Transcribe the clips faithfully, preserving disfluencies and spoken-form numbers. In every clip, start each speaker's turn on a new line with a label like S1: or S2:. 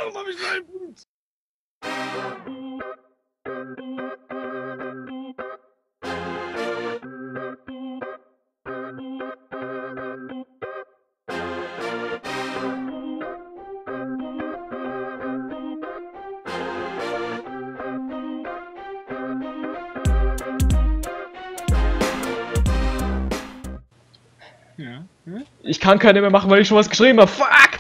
S1: Warum hab ich nur einen Punkt? Ja. Hm?
S2: Ich kann keine mehr machen, weil ich schon was geschrieben habe. Fuck!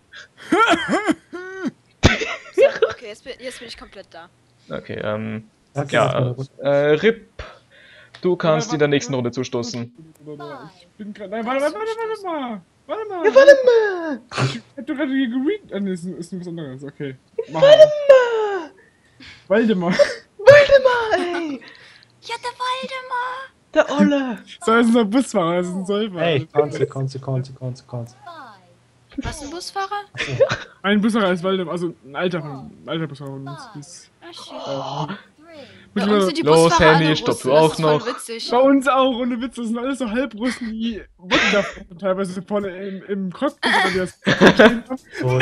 S3: So, okay, jetzt bin, jetzt bin ich komplett da.
S2: Okay, ähm.
S4: Okay,
S2: Ja, äh, Rip. Du kannst
S1: Warte,
S2: in der
S1: warte,
S2: nächsten
S1: warte.
S2: Runde zustoßen.
S1: Ich bin gerade. Nein, warte, warte, warte, warte mal. Warte mal.
S2: Ja, warte mal!
S1: Ich hab doch gerade hier gereadet. Ah, nee, ist, ist was anderes. Okay. Mach
S2: Warte
S1: mal.
S2: mal!
S1: Waldemar.
S2: Waldemar, ey!
S3: Ja, der Waldemar!
S2: Der Olle!
S1: So, das ist unser Busfahrer, das ist ein Säufer.
S4: Hey, Konze, Konze, Konze, Konze, Konze.
S3: Was, ein Busfahrer?
S1: Ein Busfahrer ist Waldemar, also ein alter, ein alter Busfahrer von uns. Ist,
S3: Ach, shit.
S1: äh,
S3: Bei uns sind die
S2: Los,
S3: Busfahrer
S2: Henny,
S3: alle
S2: stopp,
S3: Russen,
S2: du auch
S3: das ist voll
S2: noch.
S3: witzig.
S1: bei uns auch, ohne Witz, das sind alles so Halbrussen, die Wunderfrauen teilweise vorne im, im Cockpit oder wie das
S4: So,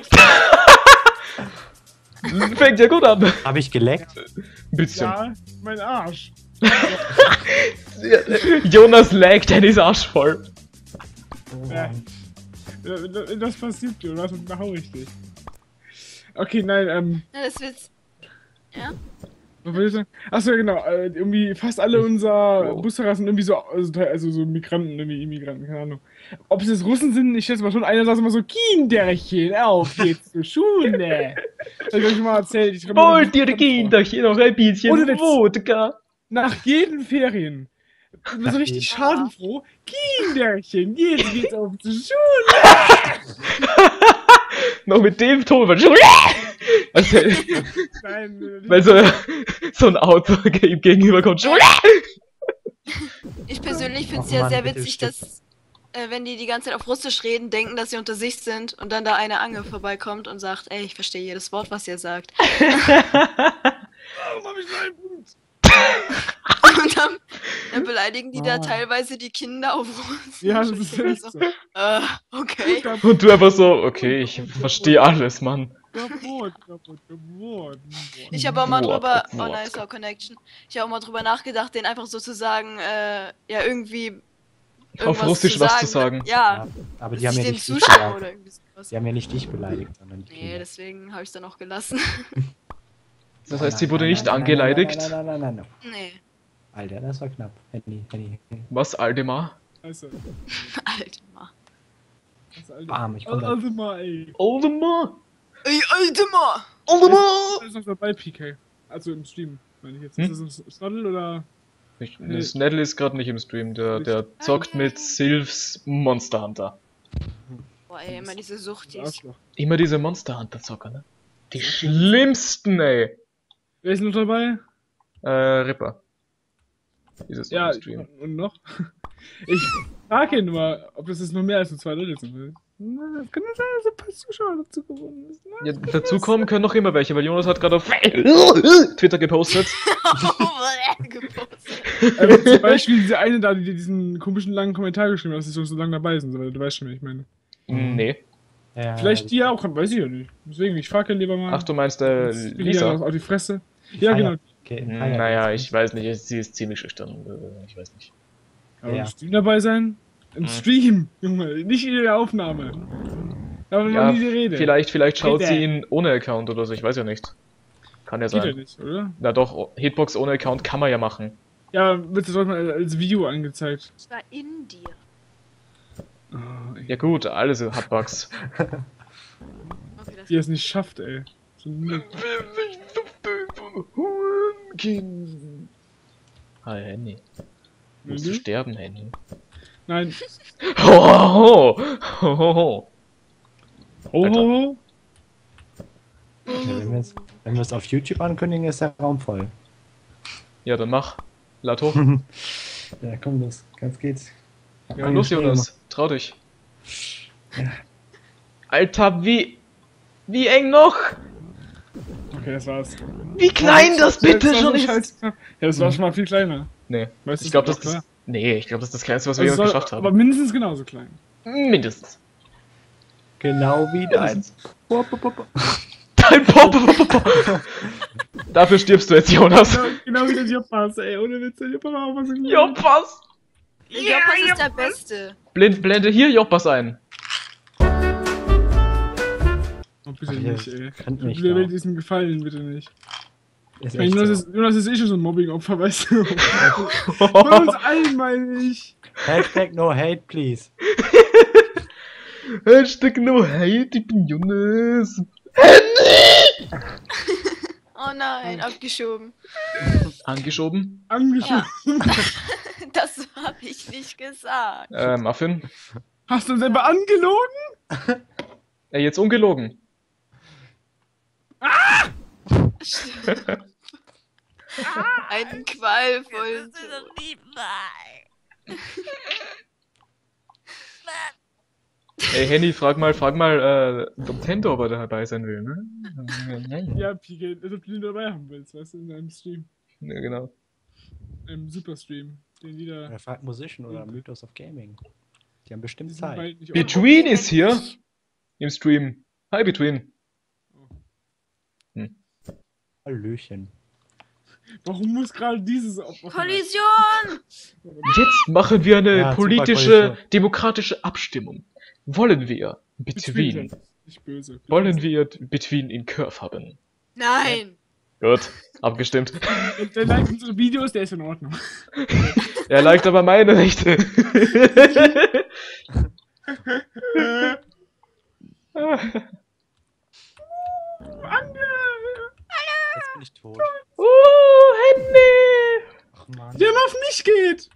S2: Fängt ja gut an.
S4: hab ich geleckt?
S2: Ein bisschen.
S1: Ja, mein Arsch.
S2: Jonas laggt Hennys Arsch voll.
S4: Oh,
S1: Ja. Ja, das passiert, Jonas, und da hau ich dich. Okay, nein, ähm,
S3: Ja, das wird's. Ja?
S1: was will ich sagen? Achso, ja, genau, äh, irgendwie fast alle unserer
S2: Wow.
S1: Busfahrer sind irgendwie so, also, te- also so Migranten, irgendwie Immigranten, keine Ahnung. Ob es jetzt Russen sind, ich schätze mal schon, einer sagt immer so, Kinderchen, auf geht's zur Schule. Das hab ich euch schon mal erzählt. Ich
S2: Wollt ihr Kinderchen noch ein bisschen
S1: Ohne Witz.
S2: Wodka?
S1: Nach jeden Ferien. Ich bin so richtig
S3: jeden.
S1: schadenfroh. Kinderchen, jetzt geht's auf zur Schule.
S2: Noch mit dem Ton. weil- Also,
S1: Nein, äh,
S2: weil so, so ein Auto ihm gegenüber kommt.
S3: Ich persönlich finde es
S4: Oh
S3: ja
S4: Mann,
S3: sehr
S4: bitte
S3: witzig,
S4: stopp.
S3: dass, äh, wenn die die ganze Zeit auf Russisch reden, denken, dass sie unter sich sind und dann da eine Ange vorbeikommt und sagt, ey, ich verstehe jedes Wort, was ihr sagt.
S1: warum hab ich nur einen Punkt?
S3: Und dann, dann beleidigen die da
S4: Ah.
S3: teilweise die Kinder auf Russisch.
S1: Ja, das
S3: Und
S1: ist
S3: ich denk
S1: echt
S3: so,
S1: so.
S3: äh, okay.
S2: Und du einfach so, okay, ich verstehe alles, Mann.
S1: Kaputt, kaputt, kaputt.
S3: Ich habe auch mal
S2: Wodka,
S3: drüber, oh
S2: Wodka.
S3: nice, oh, Connection. Ich habe auch mal drüber nachgedacht, den einfach so zu sagen, äh, ja, irgendwie.
S2: Auf
S3: irgendwas
S2: Russisch was zu sagen.
S3: Ja,
S4: Ja, aber die
S3: dass
S4: haben
S3: ich
S4: ja
S3: denen
S4: nicht dich
S3: zustimme
S4: beleidigt.
S3: oder irgendwie sowas.
S4: Die haben ja nicht dich beleidigt, sondern die
S3: Nee,
S4: Kinder.
S3: deswegen habe ich es dann auch gelassen.
S2: Das heißt, sie
S4: Nein,
S2: wurde
S4: nein,
S2: nicht
S4: nein, nein,
S2: angeleidigt.
S4: Nein, nein, nein, nein, nein, nein.
S3: Nee,
S4: Alter, das war knapp. Henny, Henny, Henny.
S2: Was, Aldemar?
S1: Also,
S3: Alter.
S1: das alte.
S4: Bam, ich komm da.
S1: Also mal, ey.
S2: Aldemar!
S3: Ey, Alter!
S2: Aldemar!
S1: Ist noch dabei, P K. Also im Stream, meine ich jetzt.
S2: Hm?
S1: Ist das ein Snoddle oder?
S2: Ich, Snedl ist gerade nicht im Stream, der, der
S3: Ah,
S2: zockt mit Sylphs Monster Hunter.
S3: Boah, ey, immer diese Suchtis.
S1: Arschloch.
S2: Immer diese Monster Hunter Zocker, ne? Die schlimmsten, ey!
S1: Wer ist noch dabei?
S2: Äh, Ripper. Dieses
S1: Ja,
S2: im Stream.
S1: und noch? Ich frage ihn nur, ob das jetzt nur mehr als nur zwei Leute sind. Na, das kann ja sein, dass ein paar Zuschauer dazu gewonnen ist. Na,
S2: Ja, dazukommen können noch immer welche, weil Jonas hat gerade auf Twitter gepostet.
S3: Gepostet.
S1: Also zum Beispiel diese eine da, die dir diesen komischen langen Kommentar geschrieben hat, dass sie schon so lange dabei sind. Aber du weißt schon, wie ich meine.
S2: Nee.
S4: Ja,
S1: Vielleicht die ja auch, weiß ich ja nicht. Deswegen, ich frage ihn lieber mal.
S2: Ach, du meinst äh,
S1: Jetzt krieg ich ja
S2: Lisa?
S1: noch auf die Fresse. Ja,
S4: Ah, ja.
S1: genau.
S4: Okay,
S2: Hm,
S4: ah, ja,
S2: Naja,
S4: das-
S2: ich weiß nicht, sie ist ziemlich schüchtern. äh, Ich weiß nicht.
S1: Aber
S4: Ja.
S1: im Stream dabei sein? Im
S2: Hm.
S1: Stream, Junge, nicht in der Aufnahme. Da haben wir
S2: Ja,
S1: noch nie die Rede.
S2: vielleicht, vielleicht schaut
S1: Bitte.
S2: sie ihn ohne Account oder so, ich weiß ja nicht. Kann ja
S1: Geht ja
S2: sein.
S1: nicht, oder?
S2: Na doch, Hitbox ohne Account kann man ja machen.
S1: Ja, wird das mal als Video angezeigt.
S3: Ich war in dir.
S1: Oh, ey.
S2: Ja gut, alles hat Bugs.
S3: Okay, das
S1: Die es nicht schafft, ey. So nett.
S2: Hi, Henny. Musst
S1: Mhm.
S2: du sterben, Henny?
S1: Nein.
S2: Ho, ho, ho, ho, ho.
S1: Oh,
S2: Alter.
S1: oh,
S4: Ja, wenn wir es wenn wir es auf YouTube ankündigen, ist der Raum voll.
S2: Ja, dann mach. Lad hoch.
S4: Ja, komm, los. Ganz geht's.
S2: Ja, los, Jonas. Trau dich. Alter, wie... Wie eng noch?
S1: oh. Okay, das war's.
S2: Wie klein das bitte
S1: war so
S2: schon ist.
S1: scheiße knapp. Ja, das war schon mal viel kleiner.
S2: Nee,
S1: Weißt du,
S2: ich glaube,
S1: das
S2: das
S1: war
S2: ist... Nee, ich glaube, das ist das Kleinste, was wir
S1: Also
S2: jemals
S1: es war-
S2: geschafft
S1: Aber
S2: haben.
S1: mindestens genauso klein.
S2: Mindestens.
S4: Genau wie deins. Wupp, wupp, wupp.
S2: Nein, Pop, Pop, Pop. Dafür stirbst du jetzt, Jonas.
S1: Genau, genau wie der Joppas, ey. Ohne Witz, der Joppas war auch was in
S2: Joppas.
S3: Der Joppas ist der Beste.
S2: Blind, blende hier Joppas ein.
S1: Oh, bitte
S4: Ach, ihr
S1: nicht, ey.
S4: könnt mich
S1: Der
S4: da.
S1: Welt ist ihm gefallen, bitte nicht.
S4: Ist
S1: Ich meine,
S4: echt
S1: Jonas,
S4: so.
S1: ist, Jonas ist eh schon so ein Mobbing-Opfer, weißt du? Von uns allen, meine ich.
S4: Hashtag no hate, please.
S2: Hashtag no hate, ich bin Jonas.
S3: Oh nein, abgeschoben.
S2: Angeschoben.
S1: Angeschoben.
S3: Das habe ich nicht gesagt.
S2: Äh, Muffin.
S1: Hast du uns selber angelogen?
S2: Äh, jetzt ungelogen.
S3: Einen qualvollen Tod.
S2: Ey, Henny, frag mal, frag mal, äh, ob Tento, ob er dabei sein will, ne?
S1: Ja, Pike, also ob du ihn dabei haben willst, weißt du, in einem Stream.
S2: Ja, genau.
S1: Im Superstream. Den wieder.
S4: Er fragt Musician oder Mythos of Gaming. Die haben bestimmt
S1: Die sind
S4: Zeit.
S1: bald nicht
S2: Between ist hier. Im Stream. Hi, Between.
S4: Hallöchen.
S1: Warum muss gerade dieses Opfer?
S3: Kollision!
S2: Jetzt machen wir eine
S4: Ja, super
S2: politische,
S4: Koalition.
S2: demokratische Abstimmung. Wollen wir Between,
S1: Nicht böse.
S2: wollen wir Between in Curve haben?
S3: Nein!
S2: Gut, abgestimmt.
S1: Der, der liked unsere Videos, der ist in Ordnung.
S2: Er liked aber meine nicht.
S1: Ange!
S4: Jetzt bin ich tot.
S2: Oh, Henny!
S4: Ach man.
S1: Der auf mich geht!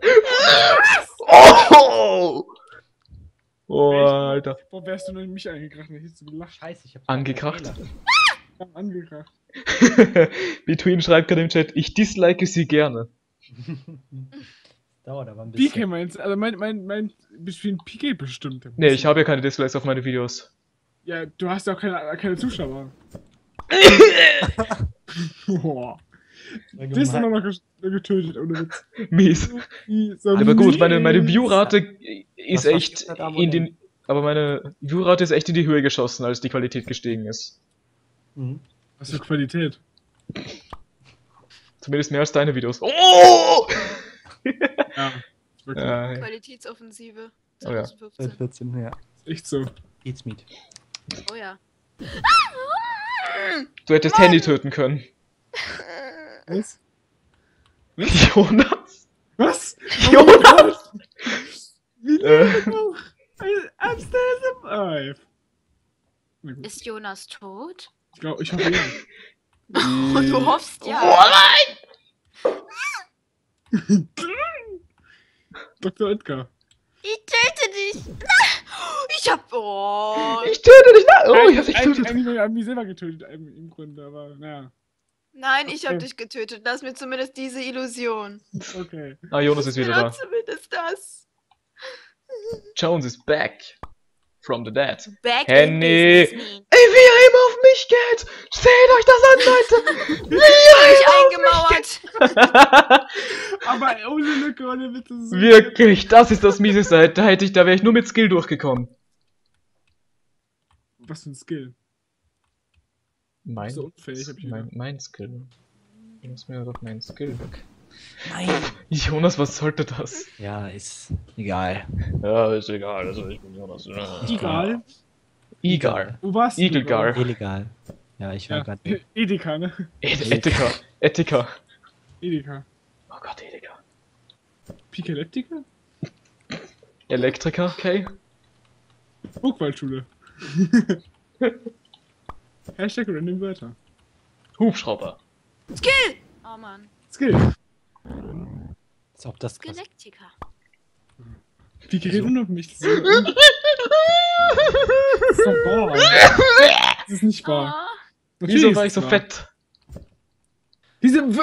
S2: Oh! Oh, Alter.
S1: Boah, wärst du nur in mich eingekracht, dann hättest du gelacht.
S4: Scheiße, ich hab.
S2: Angekracht.
S1: Ja, angekracht.
S2: Between schreibt gerade im Chat, ich dislike sie gerne.
S4: Dauert aber ein
S1: P K
S4: bisschen.
S1: meinst also mein, mein, mein, Between P K bestimmt.
S2: Nee, ich habe ja keine Dislikes auf meine Videos.
S1: Ja, du hast ja auch keine, keine Zuschauer. Boah.
S4: War
S1: Du bist
S4: gemein.
S1: immer noch ges- getötet, ohne Witz.
S2: Mies.
S1: So
S2: Aber gut, meine, meine
S1: mies.
S2: Viewrate ist
S4: Was hast
S2: echt
S4: du da
S2: in den. Aber meine Viewrate ist echt in die Höhe geschossen, als die Qualität gestiegen ist.
S4: Mhm.
S1: Was für Qualität.
S2: Zumindest mehr als deine Videos. Oh!
S1: Ja. Wirklich.
S2: Äh,
S3: Qualitätsoffensive
S2: Oh ja.
S4: Seit
S3: zwanzig fünfzehn.
S4: vierzehn, ja.
S1: Echt so.
S4: Eats Meat.
S3: Oh ja.
S2: du hättest Handy töten können.
S1: Was?
S2: Jonas?
S1: Was?
S2: Jonas!
S1: Wie
S2: Äh.
S1: lebt er noch? I'm still alive. Na gut.
S3: Ist Jonas tot?
S1: Ich glaube, ich hoffe ja.
S3: Oh, du hoffst ja.
S2: Oh nein!
S1: Doktor Edgar.
S3: Ich töte dich. Ich hab. Oh.
S2: Ich töte dich! Nein! Oh, ich hab dich
S1: Eigentlich,
S2: getötet!
S1: eigentlich haben mich selber getötet im, im Grunde, aber naja.
S3: Nein, ich hab
S1: Okay.
S3: dich getötet. Lass mir zumindest diese Illusion.
S1: Okay.
S2: Ah, Jonas ist wieder da.
S3: Lass zumindest das.
S2: Jones is back. From the dead.
S3: Back
S2: Henny.
S3: in business, me.
S2: Ey, wie er immer auf mich geht! Seht euch das an, Leute! Wie er
S3: Ich eingemauert.
S1: Aber ohne Lücke, ohne Witz. das ist so-
S2: Wirklich, das ist das Mieseste. Da hätte ich, da wäre ich nur mit Skill durchgekommen.
S1: Was für ein Skill.
S2: Mein,
S1: So unfähig, hab ich
S2: mein, mein Skill. Du musst mir doch meinen Skill weg.
S4: Nein.
S2: Jonas, was sollte das?
S4: Ja, ist egal.
S2: Ja, ist egal, also ich bin Jonas.
S1: Egal.
S2: Egal.
S1: Wo warst du?
S2: Eaglegar.
S4: Illegal. Ja, ich war
S1: Ja.
S4: gerade.
S1: Edeka, ne?
S2: Ed Etika. Etika.
S1: Edeka.
S2: Oh Gott, Etika.
S1: Pikeleptiker?
S2: Elektriker, okay?
S1: Burgwaldschule. Hashtag random Wörter.
S2: Hubschrauber.
S3: Skill. Oh Mann.
S1: Skill.
S4: Als ob das krass.
S3: Galactica.
S1: Pike redet nur auf mich. Das ist, das ist doch wahr. Das ist nicht wahr.
S3: Oh.
S1: Natürlich
S2: Wieso
S1: ist
S2: war
S1: es
S2: ich so
S1: wahr.
S2: fett?
S1: Diese. W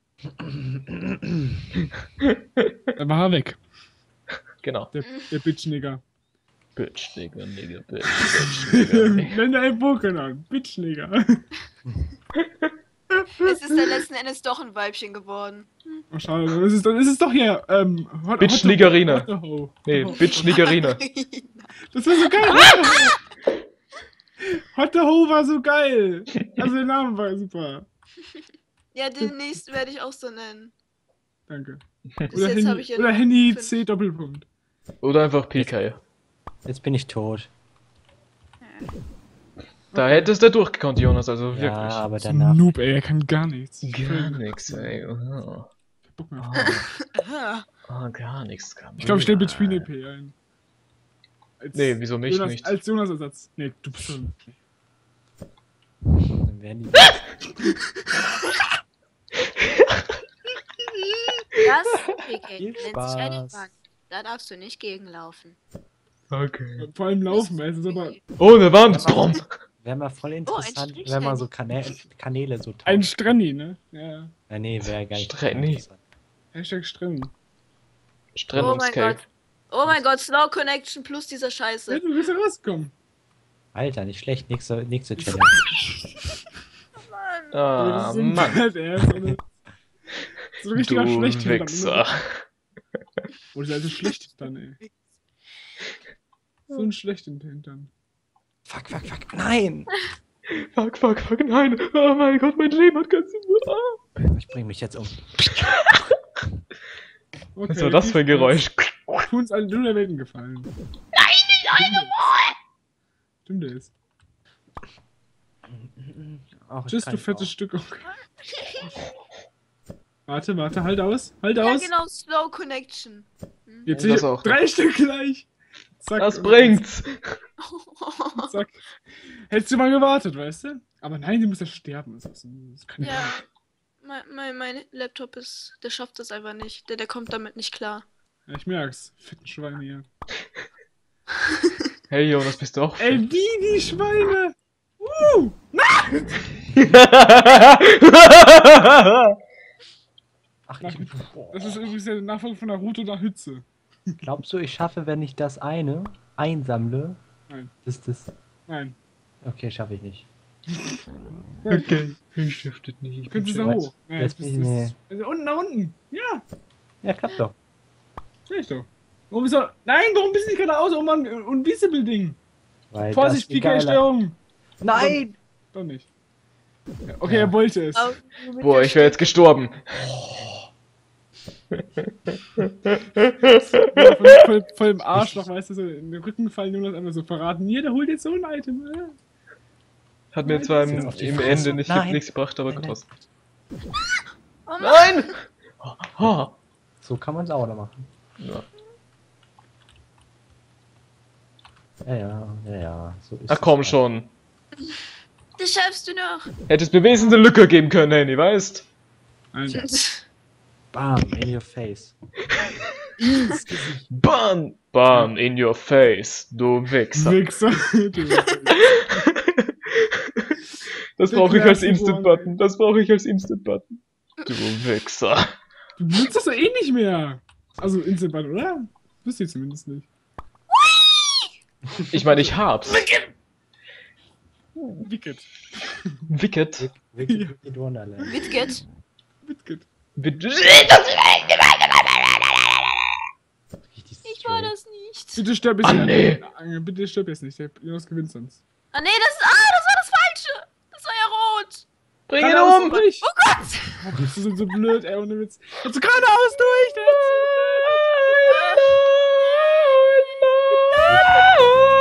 S1: Er war weg.
S2: Genau.
S1: Der, der Bitch-Nigger.
S2: Bitch, Nigga, Nigga, Bitch, Bitch, Nigga.
S1: Nenn ein Pokémon. Bitch-Nigger.
S3: Es ist dann letzten Endes doch ein Weibchen geworden.
S1: Oh, schade. Das ist, das ist doch hier. Ähm, Hot,
S2: Bitch
S1: Hot-
S2: Niggerina.
S1: Hot- Ho.
S2: Nee,
S1: Ho-
S2: Bitch Niggerina.
S1: Das war so geil. Hot the Ho war so geil. Also der Name war super.
S3: Ja, demnächst werde ich auch so nennen.
S1: Danke.
S3: Bis
S1: Oder
S3: jetzt habe
S1: Henny,
S3: ich ja
S1: oder
S3: nur
S1: Henny
S3: fünf.
S1: C Doppelpunkt.
S2: Oder einfach P K.
S4: Jetzt bin ich tot.
S2: Da hättest du durchgekonnt, Jonas, also
S4: Ja,
S2: wirklich.
S4: aber
S1: So ein
S4: danach.
S1: Noob, ey, er kann gar nichts.
S2: Gar nichts, ey. Oh,
S1: Bock mehr.
S3: Aha.
S2: oh, gar nichts.
S1: Ich glaube, ich stelle Between E P ein. Als
S2: Nee, wieso mich
S1: Jonas,
S2: nicht?
S1: Als Jonas-Ersatz. Nee, du bist schon.
S4: Dann werden die.
S3: Das, P K,
S4: Viel
S3: nennt sich eine
S4: Spaß.
S3: Wand. Da darfst du nicht gegenlaufen.
S2: Okay.
S1: Vor allem laufen, meistens aber
S2: Oh, eine Wand! Brom.
S4: Wäre mal voll interessant,
S3: Strich
S4: wenn man
S3: hin.
S4: so Kanä Kanäle so tauscht.
S1: ein Stranni, ne? Ja.
S4: Ja, nee, wäre gar nicht
S2: Strenny.
S4: interessant.
S1: Hashtag Stranni.
S3: Oh mein
S2: Strennungscave.
S3: Gott. Oh mein Gott, Slow Connection plus dieser
S1: Ja,
S3: Scheiße.
S1: du willst ja rauskommen.
S4: Alter, nicht schlecht, nächste, nächste Challenge.
S3: Mann.
S1: Aber das
S2: Ah,
S1: ist so ein
S2: Mann.
S1: Badass, oder? So ein richtiger
S2: Du
S1: schlecht
S2: Wichser.
S1: Oder ist also schlecht dann, ey. So ein schlecht im Hintern.
S4: Fuck, fuck, fuck, nein!
S2: Fuck, fuck, fuck, nein. Oh mein Gott, mein Leben hat ganz... Ah.
S4: Ich bring mich jetzt um.
S1: Okay,
S2: Was war das für ein Geräusch?
S1: Tu uns allen nur der Welten gefallen. Nein, nicht eine Stimmt es.
S4: Ach, ich
S1: Tschüss,
S4: kann
S1: du
S4: nicht
S1: fettes
S4: auf.
S1: Stück. Warte, warte, halt aus. Halt
S3: Ja,
S1: aus.
S3: genau, Slow Connection. Hm?
S1: Jetzt
S2: Das
S1: hier
S2: auch.
S1: drei Stück gleich. Zack.
S2: Was bringt's?
S1: Zack. Hättest du mal gewartet, weißt du? Aber nein, die muss ja sterben. Das, ist- das kann ja.
S3: Ja, mein, mein, mein Laptop ist, der schafft das einfach nicht. Der, der kommt damit nicht klar.
S1: Ja, ich merk's. Fetten Schweine hier.
S2: Hey Jonas, bist du auch
S1: Ey, wie die Schweine! Uh!
S4: Ach,
S1: Nach,
S4: ich,
S1: das ist übrigens der Nachfolger von Naruto nach Hütze.
S4: glaubst du, ich schaffe, wenn ich das eine einsammle?
S1: Nein.
S4: Das das.
S1: Nein.
S4: Okay, schaffe ich nicht.
S2: Okay. Ich schiftet nicht. Ich
S1: Du
S2: bin
S1: könntest da
S2: schon-
S1: hoch. Ja,
S4: Jetzt
S1: jetzt
S4: bin
S1: bist
S4: ich-
S1: du.
S4: nee.
S1: Also unten nach unten. Ja,
S4: Ja, klappt doch.
S1: sag ich doch. Warum ist er. Nein, warum bist du nicht geradeaus? Oh Mann, Invisible-Ding.
S4: Weil
S1: Vorsicht,
S4: das viel geiler-
S1: P K-Steuerung.
S4: Nein!
S1: Doch nicht. Ja, okay,
S4: Ja.
S1: er wollte es.
S3: Aber mit
S2: Boah,
S3: der
S2: ich wäre jetzt gestorben.
S1: Ja, voll, voll, voll im Arsch noch, weißt du, so in den Rücken fallen Jonas einfach so verraten. Hier, der holt jetzt so ein Item. Ja.
S2: Hat mir
S1: Nein,
S2: zwar
S1: das ist
S2: im,
S4: jetzt auf die
S2: im
S4: Fresse.
S2: Ende nicht,
S4: Nein.
S2: nichts gebracht, aber
S4: Nein, nein.
S2: trotzdem.
S3: Oh Mann.
S2: Nein! Oh.
S4: So kann man es auch noch machen.
S2: Ja.
S4: Ja, ja, ja, ja. So ist
S2: Ach
S4: es
S2: komm
S4: halt.
S2: schon.
S3: Das schaffst du noch.
S2: Hättest mir wenigstens eine Lücke geben können, Henny, weißt?
S1: Nein.
S4: Bam, in your face.
S2: Bam! Bam in your face, du Wichser.
S1: Wichser. Du Wichser.
S2: Das
S1: Der
S2: brauche ich als
S1: Classic
S2: Instant-Button. Das brauche ich als Instant-Button. Du Wichser.
S1: Du benutzt das doch eh nicht mehr. Also Instant-Button, oder? Wisst ihr zumindest nicht.
S2: Ich meine, ich hab's.
S1: Wicked.
S2: Wicked.
S4: Wicked, Wicked Wonderland.
S3: Witget.
S1: Wicked.
S2: Wicked.
S4: Richtig
S3: Ich war
S4: straight.
S3: das nicht.
S1: Bitte stirb jetzt
S2: Ah,
S1: nicht.
S2: nee.
S1: Ah, Bitte stirb jetzt nicht. Der Jonas gewinnt sonst.
S3: Ah nee, das ist. Ah, das war das Falsche. Das war ja rot.
S2: Bring ihn
S1: Geradeaus
S2: um!
S1: durch.
S3: Oh Gott.
S1: Das ist so blöd, ey, ohne Witz. Jetzt so geradeaus durch! Der